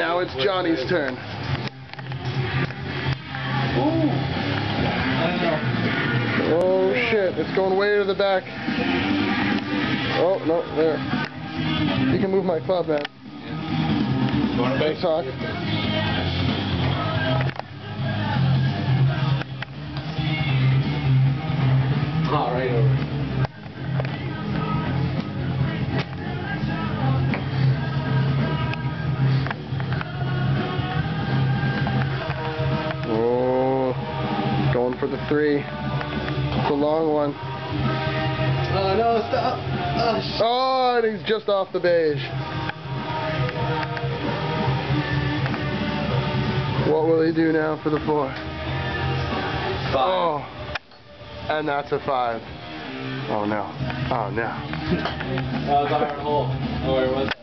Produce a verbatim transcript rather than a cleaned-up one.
now it's Johnny's turn. Ooh. Oh shit, it's going way to the back. Oh, no, there. You can move my club, man. Yeah. Let's talk. Oh, right over. Going for the three. It's a long one. Oh no, stop! Oh, sh oh and he's just off the beige. What will he do now for the four? Five. Oh, and that's a five. Oh no. Oh no. That was a hard hole. Oh, where was that?